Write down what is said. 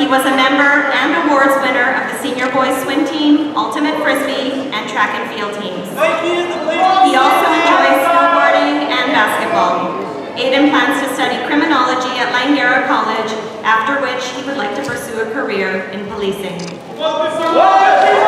he was a member and awards winner of the senior boys swim team, ultimate frisbee, and track and field teams. He also enjoys snowboarding and basketball. Aidan plans to study criminology at Langara College, after which he would like to pursue a career in policing.